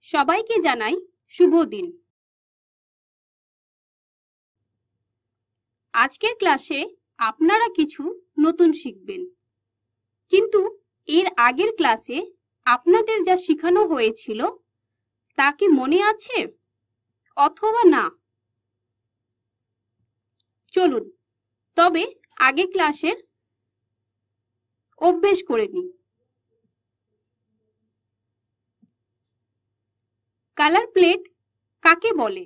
সবাইকে জানাই শুভ দিন। আজকের ক্লাসে আপনারা কিছু নতুন শিখবেন, কিন্তু এর আগের ক্লাসে আপনাদের যা শেখানো হয়েছিল তা কি মনে আছে অথবা না? চলুন তবে আগে ক্লাসের অভ্যেস করে নিই। কালার প্লেট কাকে বলে?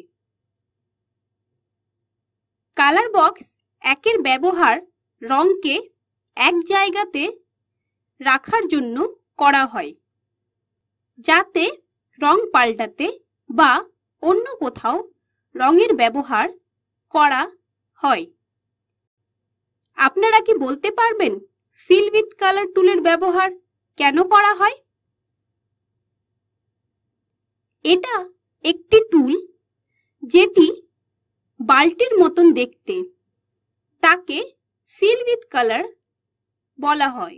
কালার বক্স একের ব্যবহার রঙকে এক জায়গাতে রাখার জন্য করা হয়, যাতে রং পাল্টাতে বা অন্য কোথাও রঙের ব্যবহার করা হয়। আপনারা কি বলতে পারবেন ফিল উইথ কালার টুলের ব্যবহার কেন করা হয়? এটা একটি টুল যেটি বালতির মতন দেখতে, তাকে ফিল উইথ কালার বলা হয়।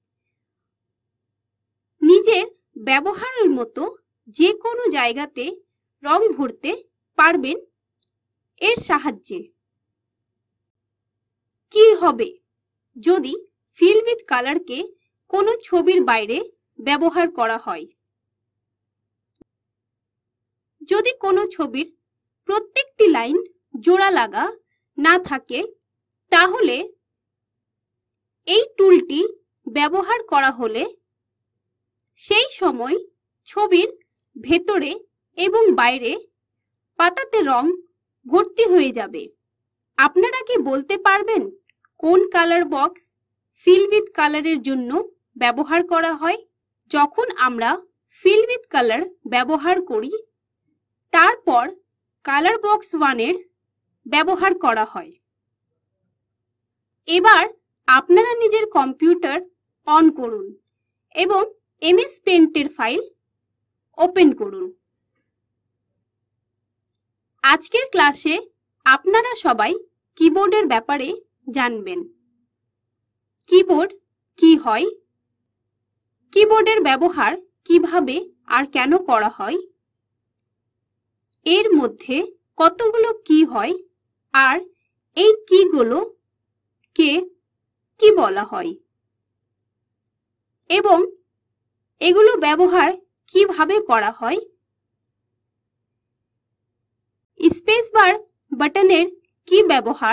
নিজের ব্যবহারের মতো যে কোনো জায়গাতে রং ভরতে পারবেন এর সাহায্যে। কি হবে যদি ফিল উইথ কালারকে কোনো ছবির বাইরে ব্যবহার করা হয়? যদি কোনো ছবির প্রত্যেকটি লাইন জোড়া লাগা না থাকে, তাহলে এই টুলটি ব্যবহার করা হলে সেই সময় ছবির ভেতরে এবং বাইরে পাতাতে রং ভর্তি হয়ে যাবে। আপনারা কি বলতে পারবেন কোন কালার বক্স ফিল উইথ কালারের জন্য ব্যবহার করা হয়? যখন আমরা ফিল উইথ কালার ব্যবহার করি, তারপর কালার বক্স 1 এর ব্যবহার করা হয়। এবার আপনারা নিজের কম্পিউটার অন করুন এবং এমএস পেইন্টের ফাইল ওপেন করুন। আজকের ক্লাসে আপনারা সবাই কিবোর্ডের ব্যাপারে জানবেন। কিবোর্ড কি হয়, কিবোর্ডের ব্যবহার কিভাবে আর কেন করা হয়, এর মধ্যে কতগুলো কি হয়, আর এই কিগুলোকে কি বলা হয় এবং এগুলো ব্যবহার কিভাবে করা হয়। স্পেস বার বাটনের কি ব্যবহার,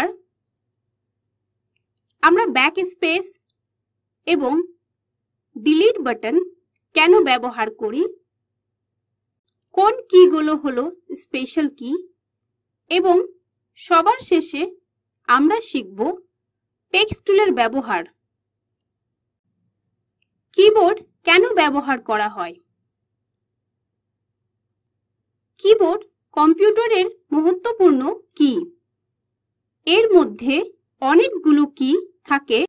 আমরা ব্যাক স্পেস এবং ডিলিট বাটন কেন ব্যবহার করি, কোন কিগুলো হলো স্পেশাল কি, এবং সবার শেষে আমরা শিখব টেক্সট টুলের ব্যবহার। কিবোর্ড কেন ব্যবহার করা হয়? কিবোর্ড কম্পিউটারের মহত্বপূর্ণ কি। এর মধ্যে অনেকগুলো কি থাকে।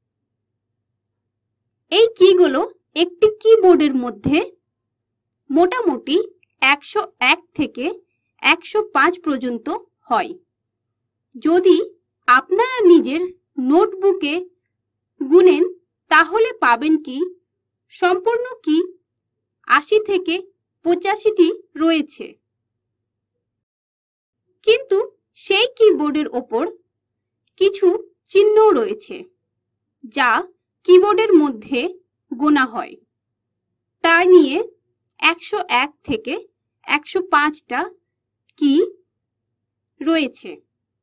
এই কিগুলো একটি কিবোর্ডের মধ্যে মোটামুটি 101 থেকে 105 পর্যন্ত হয়। যদি আপনারা নিজের নোটবুকে গুনেন, তাহলে পাবেন কি সম্পূর্ণ কি 80 থেকে 85টি রয়েছে। কিন্তু সেই কিবোর্ডের ওপর কিছু চিহ্ন রয়েছে যা কিবোর্ডের মধ্যে গোনা হয়। তা নিয়ে 101 থেকে 105টা কি রয়েছে।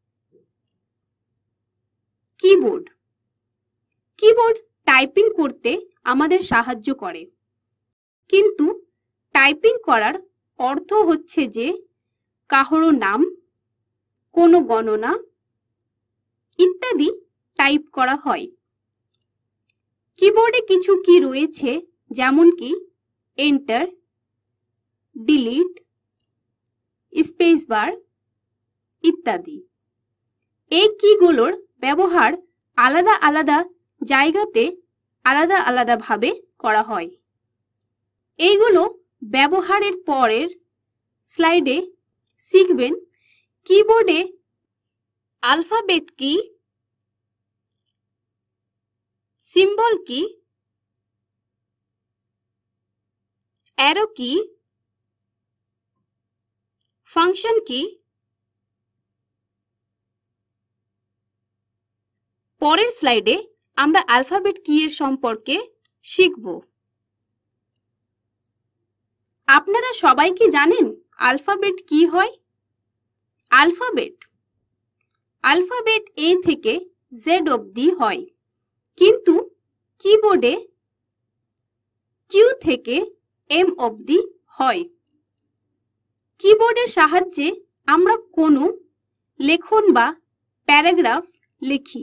কিবোর্ড কিবোর্ড টাইপিং করতে আমাদের সাহায্য করে, কিন্তু টাইপিং করার অর্থ হচ্ছে যে কারো নাম, কোনো গণনা ইত্যাদি টাইপ করা হয়। কিবোর্ডে কিছু কি রয়েছে, যেমন কি এন্টার, ডিলিট, স্পেস বার ইত্যাদি। এই কিগুলোর ব্যবহার আলাদা আলাদা জায়গাতে আলাদা আলাদাভাবে করা হয়। এইগুলো ব্যবহারের পরের স্লাইডে শিখবেন। কিবোর্ডে আলফাবেট কি, সিম্বল কি, অ্যারো কি, ফাংশন কি? পরের স্লাইডে আমরা অ্যালফাবেট কি এর সম্পর্কে শিখব। আপনারা সবাই কি জানেন অ্যালফাবেট কি হয়? অ্যালফাবেট A থেকে Z অবধি হয়, কিন্তু কিবোর্ডে Q থেকে M অবধি হয়। কিবোর্ডের সাহায্যে আমরা কোনো লেখন বা প্যারাগ্রাফ লিখি।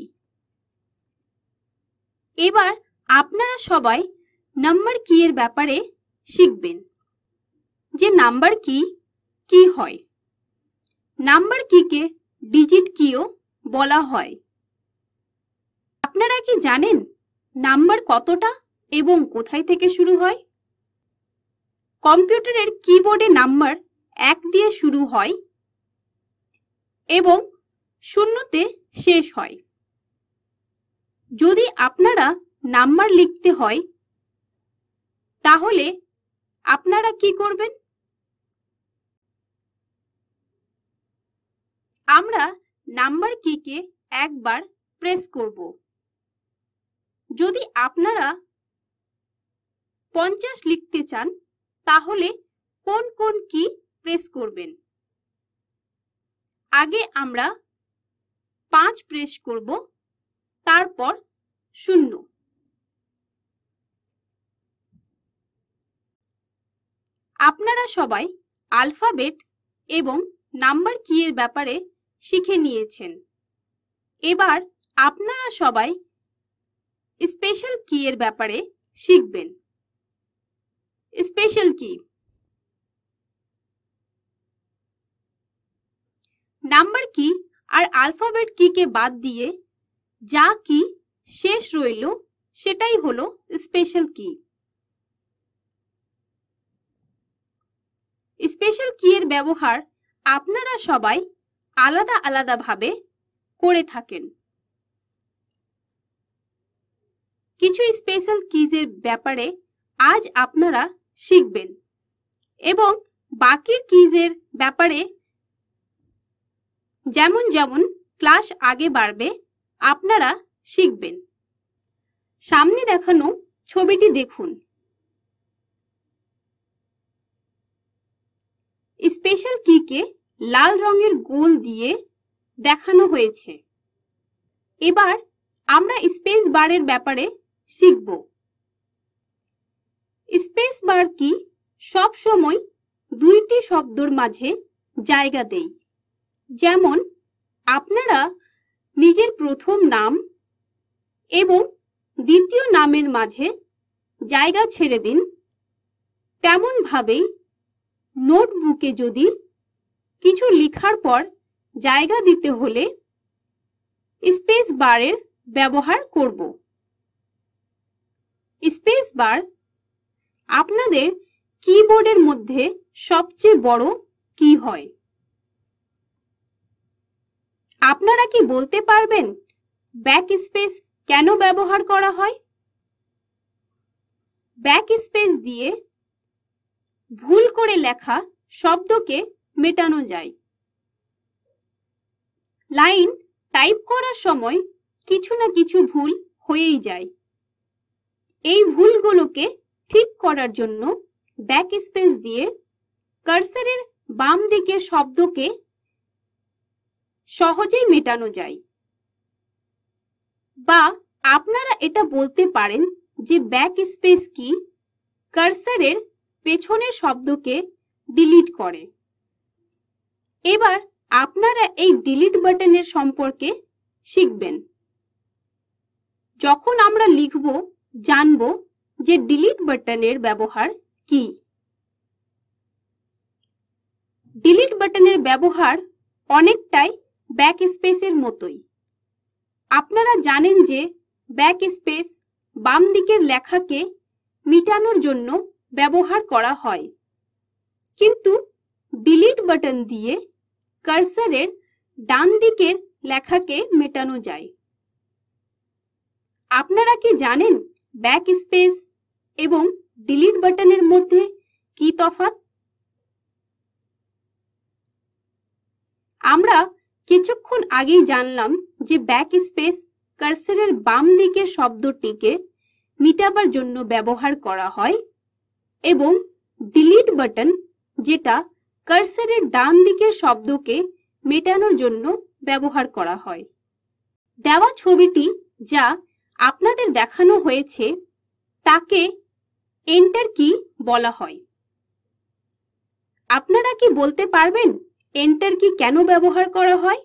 এবার আপনারা সবাই নাম্বার কি এর ব্যাপারে শিখবেন, যে নাম্বার কি হয়। নাম্বার কিকে ডিজিট কিও বলা হয়। আপনারা কি জানেন নাম্বার কতটা এবং কোথায় থেকে শুরু হয়? কম্পিউটারের কিবোর্ডে নাম্বার 1 দিয়ে শুরু হয় এবং 0-তে শেষ হয়। যদি আপনারা নাম্বার লিখতে হয় তাহলে আপনারা কি করবেন? আমরা নাম্বার কিকে একবার প্রেস করব। যদি আপনারা 50 লিখতে চান তাহলে কোন কোন কি প্রেস করবেন? আগে আমরা 5 প্রেস করব, তারপর 0। আপনারা সবাই অ্যালফাবেট এবং নাম্বার কি এর ব্যাপারে শিখে নিয়েছেন। এবার আপনারা সবাই স্পেশাল কি এর ব্যাপারে শিখবেন। স্পেশাল কি? নাম্বার কি আর অ্যালফাবেট কিকে বাদ দিয়ে যা কি শেষ রইল সেটাই হলো স্পেশাল কি। স্পেশাল কি এর ব্যবহার আপনারা সবাই আলাদা আলাদা ভাবে করে থাকেন। কিছু স্পেশাল কিজের ব্যাপারে আজ আপনারা শিখবেন এবং বাকি কিজের ব্যাপারে যেমন যেমন ক্লাস আগে বাড়বে আপনারা শিখবেন। সামনে দেখানো ছবিটি দেখুন। স্পেশাল কিকে লাল রঙের গোল দিয়ে দেখানো হয়েছে। এবার আমরা স্পেস বারের ব্যাপারে শিখব। স্পেস বার কি সব সময় দুইটি শব্দের মাঝে জায়গা দেয়। যেমন আপনারা নিজের প্রথম নাম এবং দ্বিতীয় নামের মাঝে জায়গা ছেড়ে দিন, তেমন ভাবেই নোটবুকে যদি কিছু লেখার পর জায়গা দিতে হলে স্পেস বারের ব্যবহার করব। স্পেস বার আপনাদের কিবোর্ডের মধ্যে সবচেয়ে বড় কি হয়। আপনারা কি বলতে পারবেন ব্যাক স্পেস কেন ব্যবহার করা হয়? ব্যাক স্পেস দিয়ে ভুল করে লেখা শব্দকে মেটানো যায়। লাইন টাইপ করার সময় কিছু না কিছু ভুল হয়েই যায়। এই ভুলগুলোকে ঠিক করার জন্য ব্যাক স্পেস দিয়ে কার্সরের বাম দিকের শব্দকে সহজেই মেটানো যায়। বা আপনারা এটা বলতে পারেন যে ব্যাক স্পেস কি কার্সরের পেছনের শব্দকে ডিলিট করে। এবার আপনারা এই ডিলিট বাটনের সম্পর্কে শিখবেন। যখন আমরা লিখব জানব যে ডিলিট বাটনের ব্যবহার কি। ডিলিট বাটনের ব্যবহার অনেকটাই ব্যাক স্পেসের মতোই। আপনারা জানেন যে ব্যাক স্পেস বাম দিকের লেখাকে মিটানোর জন্য ব্যবহার করা হয়, কিন্তু ডিলিট বাটন দিয়ে কার্সরের ডান দিকের লেখাকে মেটানো যায়। আপনারা কি জানেন ব্যাক স্পেস এবং ডিলিট বাটনের মধ্যে কি তফাৎ? আমরা কিছুক্ষণ আগেই জানলাম যে ব্যাক স্পেস কার্সরের বাম দিকের শব্দটিকে মিটাবার জন্য ব্যবহার করা হয় এবং ডিলিট বাটন যেটা কার্সরের ডান দিকের শব্দকে মেটানোর জন্য ব্যবহার করা হয়। দেওয়া ছবিটি যা আপনাদের দেখানো হয়েছে তাকে এন্টার কি বলা হয়। আপনারা কি বলতে পারবেন এন্টার কি কেন ব্যবহার করা হয়?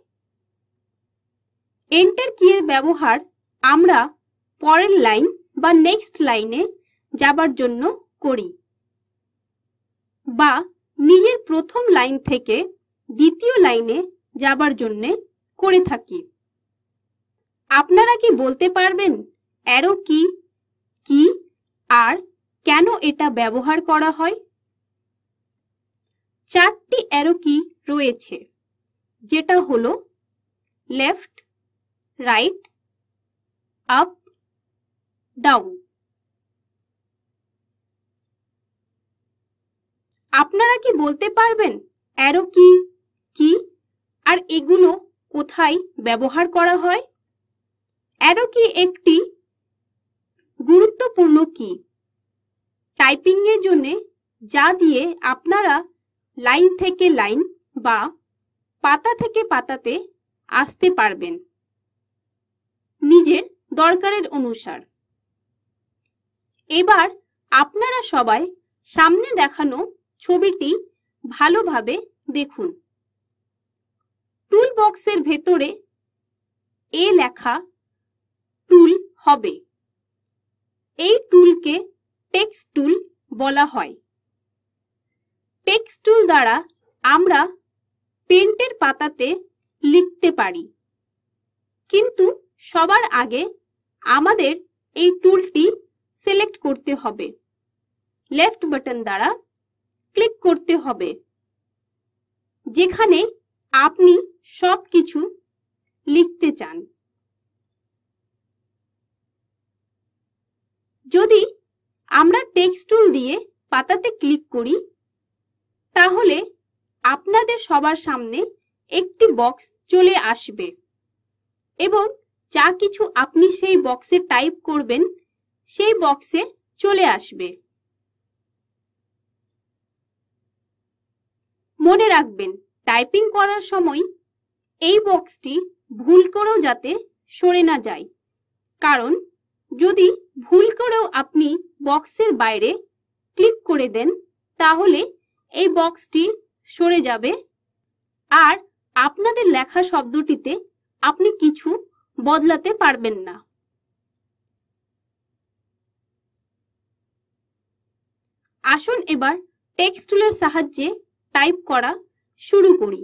এন্টার কি এর ব্যবহার আমরা পরের লাইন বা নেক্সট লাইনে যাবার জন্য করি বা নিজের প্রথম লাইন থেকে দ্বিতীয় লাইনে যাবার জন্য করে থাকি। আপনারা কি বলতে পারবেন অ্যারো কি কি আর কেন এটা ব্যবহার করা হয়? 4টি অ্যারো কি রয়েছে, যেটা হলো লেফট, রাইট, আপ, ডাউন। আপনারা কি বলতে পারবেন অ্যারো কি কি আর এগুলো কোথায় ব্যবহার করা হয়? অ্যারো কি একটি গুরুত্বপূর্ণ কি টাইপিং এর জন্য, যা দিয়ে আপনারা লাইন থেকে লাইন বা পাতা থেকে পাতাতে আসতে পারবেন নিজের দরকারের অনুসার। এবার আপনারা সবাই সামনে দেখানো ছবিটি ভালোভাবে দেখুন। টুল বক্সের ভেতরে এ লেখা টুল হবে। এই টুলকে টেক্সট টুল বলা হয়। টেক্সট টুল দ্বারা আমরা পেন্টের পাতাতে লিখতে পারি, কিন্তু সবার আগে আমাদের এই টুলটি সিলেক্ট করতে হবে। লেফট বাটন দ্বারা ক্লিক করতে হবে যেখানে আপনি সবকিছু লিখতে চান। যদি আমরা টেক্সট টুল দিয়ে পাতাতে ক্লিক করি তাহলে আপনাদের সবার সামনে একটি বক্স চলে আসবে এবং যা কিছু আপনি সেই বক্সে টাইপ করবেন সেই বক্সে চলে আসবে। মনে রাখবেন, টাইপিং করার সময় এই বক্সটি ভুল করেও যাতে সরে না যায়, কারণ যদি ভুল করেও আপনি বক্সের বাইরে ক্লিক করে দেন তাহলে এই বক্সটি সরে যাবে আর আপনাদের লেখা শব্দটিতে আপনি কিছু বদলাতে পারবেন না। আসুন এবার টেক্সট টুলের সাহায্যে টাইপ করা শুরু করি।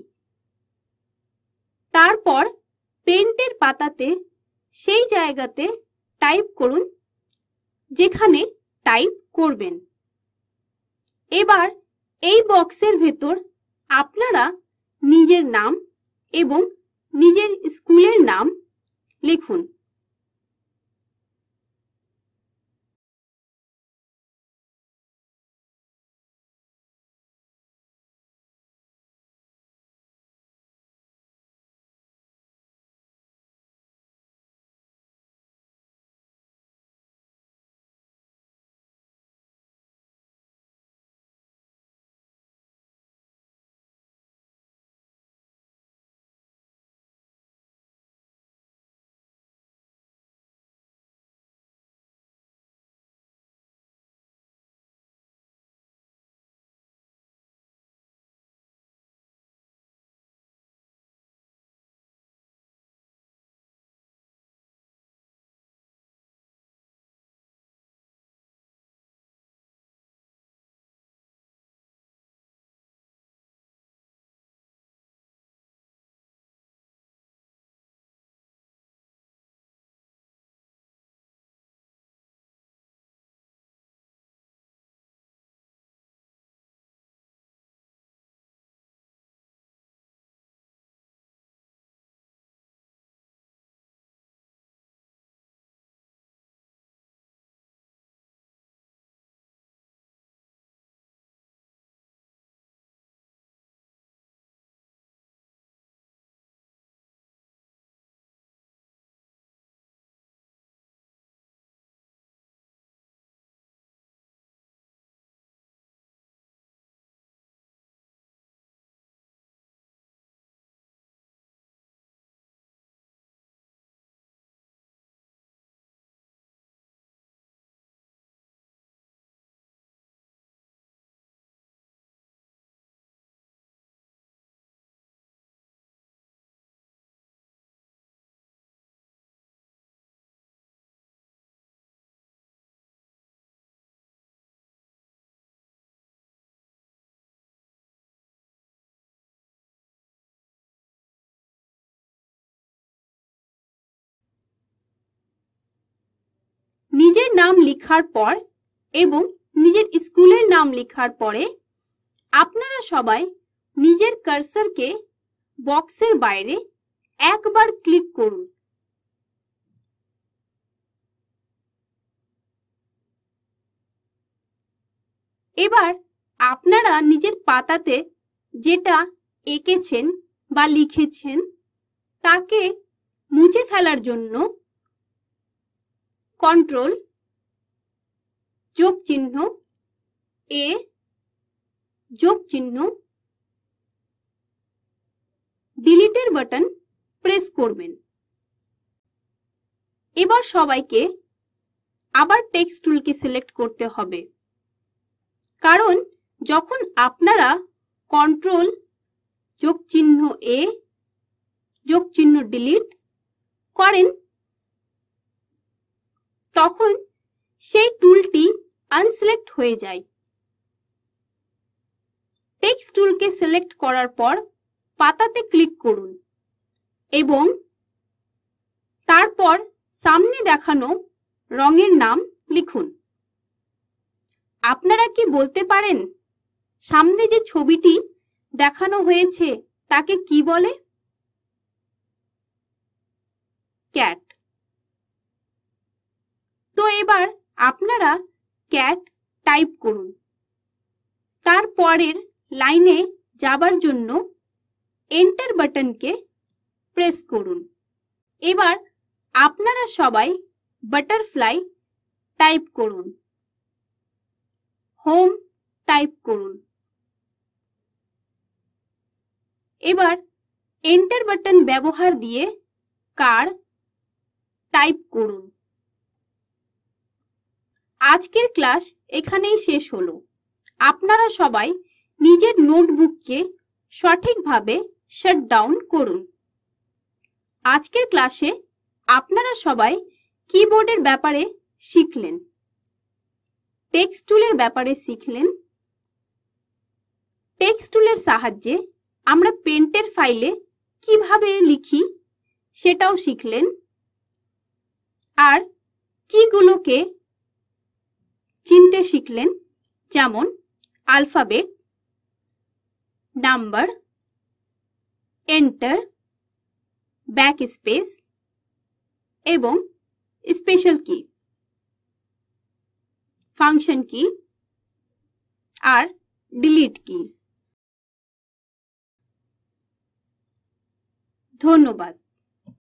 তারপর পেন্টের পাতাতে সেই জায়গাতে টাইপ করুন যেখানে টাইপ করবেন। এবার এই বক্সের ভেতর আপনারা নিজের নাম এবং নিজের স্কুলের নাম লিখুন। নাম লেখার পর এবং নিজের স্কুলের নাম লেখার পরে আপনারা সবাই নিজের কার্সারকে বক্সের বাইরে একবার ক্লিক করুন। এবার আপনারা নিজের পাতাতে যেটা এঁকেছেন বা লিখেছেন তাকে মুছে ফেলার জন্য কন্ট্রোল যোগ চিহ্ন এ যোগ চিহ্ন ডিলিটের বাটন প্রেস করবেন। এবার সবাইকে আবার টেক্সট টুলকে সিলেক্ট করতে হবে, কারণ যখন আপনারা কন্ট্রোল যোগ চিহ্ন এ যোগ চিহ্ন ডিলিট করেন তখন সেই টুলটি আনসিলেক্ট হয়ে যায়। টেক্সট টুলকে সিলেক্ট করার পর পাতাতে ক্লিক করুন এবং তারপর সামনে দেখানো রঙের নাম লিখুন। আপনারা কি বলতে পারেন সামনে যে ছবিটি দেখানো হয়েছে তাকে কি বলে? ক্যাট। তো এবার আপনারা ক্যাট টাইপ করুন। তারপরের লাইনে যাবার জন্য এন্টার বাটনকে প্রেস করুন। এবার আপনারা সবাই বাটারফ্লাই টাইপ করুন, হোম টাইপ করুন। এবার এন্টার বাটন ব্যবহার দিয়ে কার টাইপ করুন। আজকের ক্লাস এখানেই শেষ হলো। আপনারা সবাই নিজের নোটবুককে সঠিকভাবে শাটডাউন করুন। আজকের ক্লাসে আপনারা সবাই কিবোর্ডের ব্যাপারে শিখলেন, টেক্সট টুলের ব্যাপারে শিখলেন। টেক্সট টুলের সাহায্যে আমরা পেন্টের ফাইলে কিভাবে লিখি সেটাও শিখলেন, আর কিগুলোকে চিনতে শিখলেন, যেমন আলফাবেট, নাম্বার, এন্টার, ব্যাকস্পেস এবং স্পেশাল কি, ফাংশন কি আর ডিলিট কি। ধন্যবাদ।